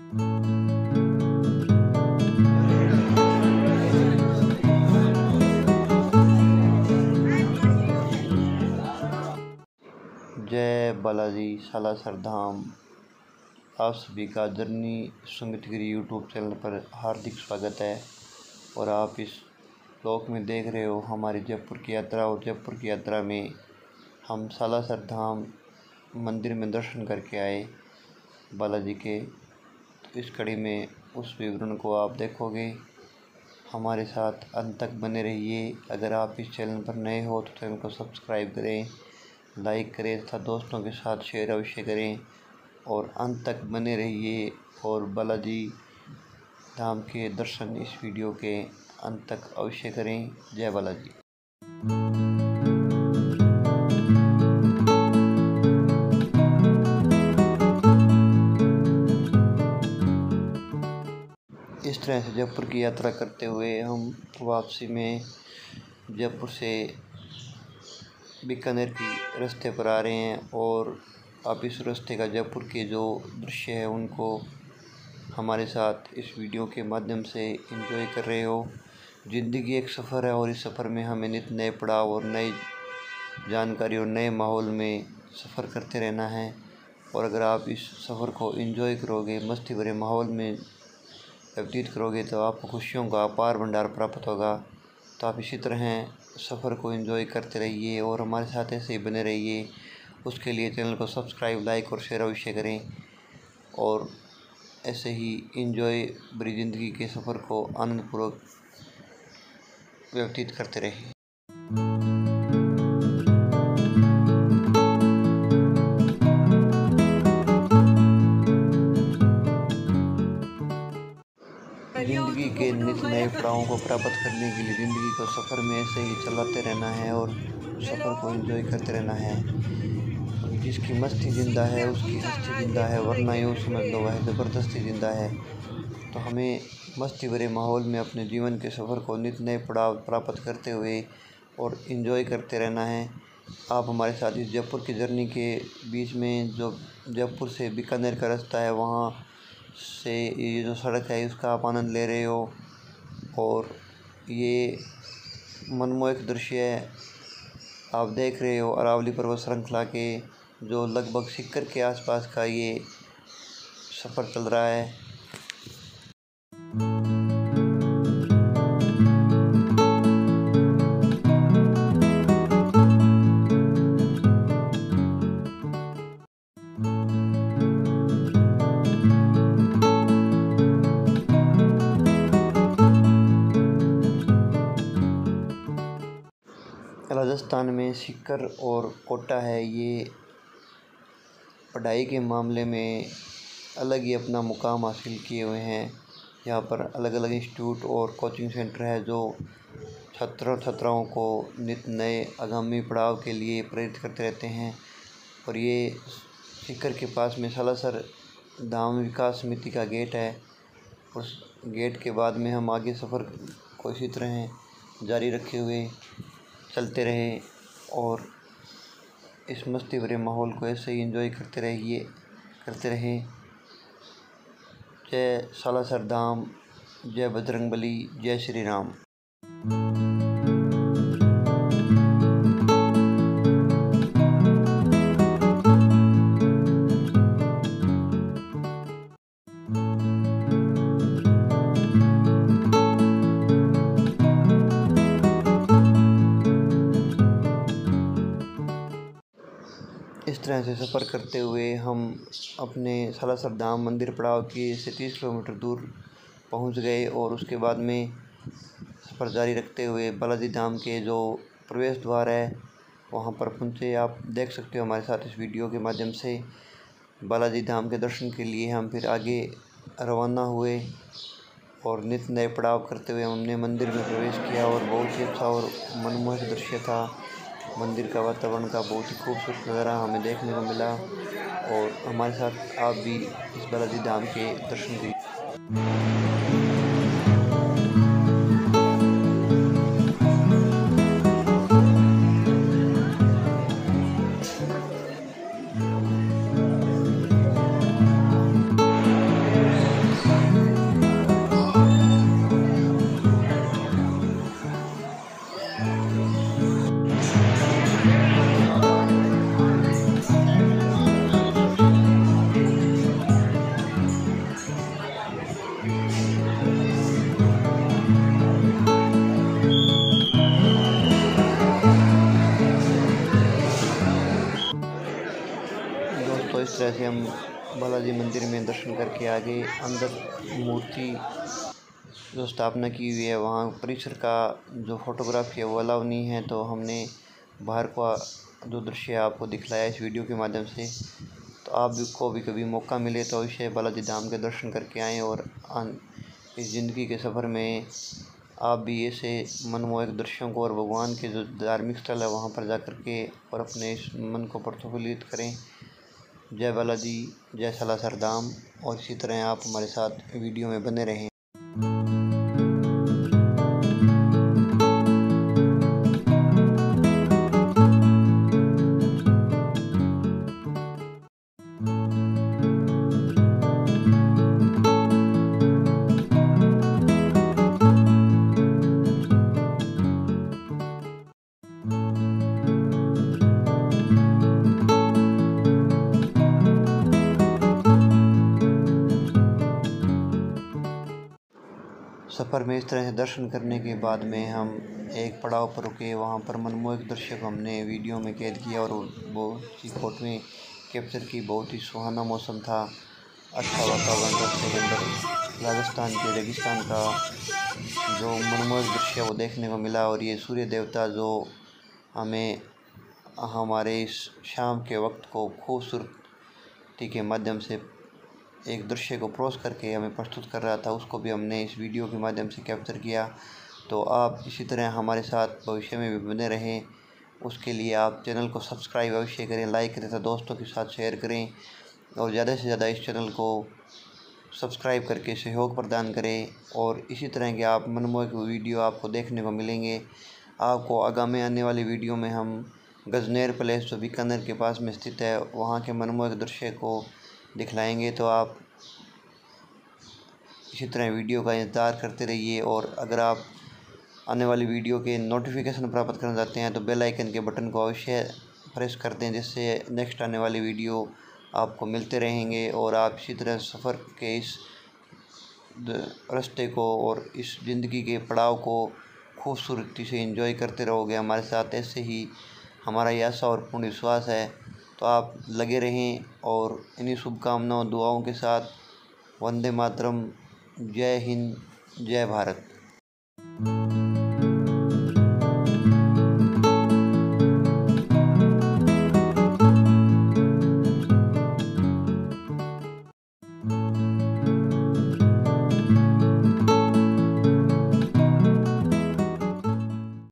जय बालाजी सालासर धाम। आप सभी का जर्नी संगतगिरी यूट्यूब चैनल पर हार्दिक स्वागत है। और आप इस ब्लॉग में देख रहे हो हमारी जयपुर की यात्रा। और जयपुर की यात्रा में हम सालासर धाम मंदिर में दर्शन करके आए बालाजी के। तो इस कड़ी में उस विवरण को आप देखोगे। हमारे साथ अंत तक बने रहिए। अगर आप इस चैनल पर नए हो तो चैनल को सब्सक्राइब करें, लाइक करें तथा दोस्तों के साथ शेयर अवश्य करें और अंत तक बने रहिए। और बालाजी धाम के दर्शन इस वीडियो के अंत तक अवश्य करें। जय बालाजी। इस तरह से जयपुर की यात्रा करते हुए हम वापसी में जयपुर से बीकानेर की रास्ते पर आ रहे हैं। और आप इस रास्ते का जयपुर के जो दृश्य है उनको हमारे साथ इस वीडियो के माध्यम से एंजॉय कर रहे हो। ज़िंदगी एक सफ़र है और इस सफ़र में हमें नित नए पड़ाव और नई जानकारी और नए माहौल में सफ़र करते रहना है। और अगर आप इस सफ़र को एंजॉय करोगे, मस्ती भरे माहौल में व्यतीत करोगे तो आपको खुशियों का अपार भंडार प्राप्त होगा। तो आप इसी तरह सफ़र को एंजॉय करते रहिए और हमारे साथ ऐसे ही बने रहिए। उसके लिए चैनल को सब्सक्राइब, लाइक और शेयर अवश्य करें और ऐसे ही एंजॉय भरी ज़िंदगी के सफ़र को आनंदपूर्वक व्यतीत करते रहें। ज़िंदगी के नित नए पड़ावों को प्राप्त करने के लिए ज़िंदगी को सफ़र में ऐसे ही चलाते रहना है और सफ़र को एंजॉय करते रहना है। जिसकी मस्ती ज़िंदा है उसकी हस्ती ज़िंदा है, वरना यूँ समझ लो वह ज़बरदस्ती ज़िंदा है। तो हमें मस्ती भरे माहौल में अपने जीवन के सफ़र को नित नए पड़ाव प्राप्त करते हुए और एंजॉय करते रहना है। आप हमारे साथ इस जयपुर की जर्नी के बीच में जो जयपुर से बीकानेर का रास्ता है वहाँ से ये जो सड़क है उसका आप आनंद ले रहे हो। और ये मनमोहक दृश्य आप देख रहे हो अरावली पर्वत श्रृंखला के जो लगभग सीकर के आसपास का ये सफ़र चल रहा है। राजस्थान में सीकर और कोटा है, ये पढ़ाई के मामले में अलग ही अपना मुकाम हासिल किए हुए हैं। यहाँ पर अलग अलग इंस्टीट्यूट और कोचिंग सेंटर है जो छात्राओं को नित नए आगामी पड़ाव के लिए प्रेरित करते रहते हैं। और ये सीकर के पास में सालासर धाम विकास समिति का गेट है। उस गेट के बाद में हम आगे सफ़र को इसी तरह जारी रखे हुए चलते रहें और इस मस्ती भरे माहौल को ऐसे ही एंजॉय करते रहें। जय सालासर धाम, जय बजरंगबली, जय श्री राम। इस तरह से सफ़र करते हुए हम अपने सालासर धाम मंदिर पड़ाव की से 30 किलोमीटर दूर पहुंच गए। और उसके बाद में सफ़र जारी रखते हुए बालाजी धाम के जो प्रवेश द्वार है वहां पर पहुंचे। आप देख सकते हो हमारे साथ इस वीडियो के माध्यम से। बालाजी धाम के दर्शन के लिए हम फिर आगे रवाना हुए और नित नए पड़ाव करते हुए हमने मंदिर में प्रवेश किया। और बहुत ही अच्छा और मनमोहक दृश्य था। मंदिर का वातावरण का बहुत ही खूबसूरत नज़ारा हमें देखने को मिला। और हमारे साथ आप भी इस बालाजी धाम के दर्शन कीजिए। तरह से हम बालाजी मंदिर में दर्शन करके आगे अंदर मूर्ति जो स्थापना की हुई है वहाँ परिसर का जो फोटोग्राफी है वो अलाउ नहीं है, तो हमने बाहर का जो दृश्य आपको दिखलाया इस वीडियो के माध्यम से। तो आपको भी कभी मौका मिले तो अवश्य बालाजी धाम के दर्शन करके आएँ और इस ज़िंदगी के सफ़र में आप भी ऐसे मनमोहक दृश्यों को और भगवान के जो धार्मिक स्थल है वहाँ पर जा कर के और अपने इस मन को प्रफुल्लित करें। जय बालाजी, जय सालासर धाम। और इसी तरह आप हमारे साथ वीडियो में बने रहें। सफ़र में इस तरह से दर्शन करने के बाद में हम एक पड़ाव पर रुके, वहाँ पर मनमोहक दृश्य को हमने वीडियो में कैद किया और वो उसी फोटो में कैप्चर की। बहुत ही सुहाना मौसम था, अच्छा वातावरण, रास्ते के अंदर राजस्थान के रेगिस्तान का जो मनमोहक दृश्य वो देखने को मिला। और ये सूर्य देवता जो हमें हमारे इस शाम के वक्त को खूबसूरती के माध्यम से एक दृश्य को परोस करके हमें प्रस्तुत कर रहा था, उसको भी हमने इस वीडियो के माध्यम से कैप्चर किया। तो आप इसी तरह हमारे साथ भविष्य में भी बने रहें, उसके लिए आप चैनल को सब्सक्राइब अवश्य करें, लाइक करें तथा दोस्तों के साथ शेयर करें और ज़्यादा से ज़्यादा इस चैनल को सब्सक्राइब करके सहयोग प्रदान करें। और इसी तरह के आप मनमोहक वीडियो आपको देखने को मिलेंगे। आपको आगामी आने वाली वीडियो में हम गजनेर पैलेस जो बीकानेर के पास में स्थित है वहाँ के मनमोहक दृश्य को दिखलाएंगे। तो आप इसी तरह वीडियो का इंतज़ार करते रहिए। और अगर आप आने वाली वीडियो के नोटिफिकेशन प्राप्त करना चाहते हैं तो बेल आइकन के बटन को अवश्य प्रेस कर दें, जिससे नेक्स्ट आने वाली वीडियो आपको मिलते रहेंगे और आप इसी तरह सफ़र के इस रास्ते को और इस ज़िंदगी के पड़ाव को खूबसूरती से एंजॉय करते रहोगे हमारे साथ। ऐसे ही हमारा ये आशा और पूर्ण विश्वास है। तो आप लगे रहें और इन्हीं शुभकामनाओं दुआओं के साथ वंदे मातरम, जय हिंद, जय भारत।